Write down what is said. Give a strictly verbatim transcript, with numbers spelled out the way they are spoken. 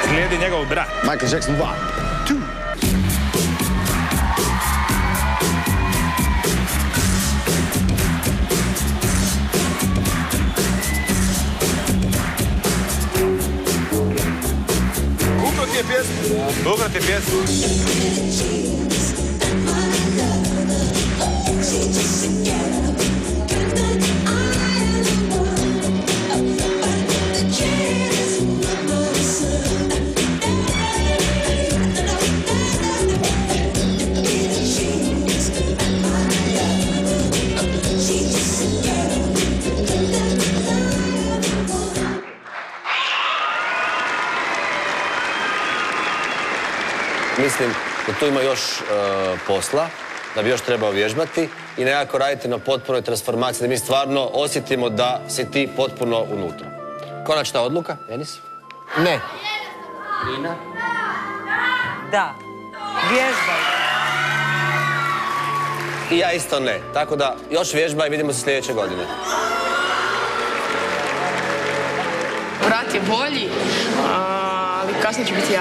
Slijedi njegov brat. Michael Jackson dva. Tu. Ukro ti je pjesmu. Ukro ti je pjesmu. Mislim da tu ima još posla, da bi još trebao vježbati i nekako raditi na potpunoj transformaciji, da mi stvarno osjetimo da si ti potpuno unutra. Konačna odluka, Enis? Ne. Ina? Da. Vježbaj. I ja isto ne. Tako da još vježbaj i vidimo se sljedeće godine. Brat je bolji, ali kasnije će biti ja.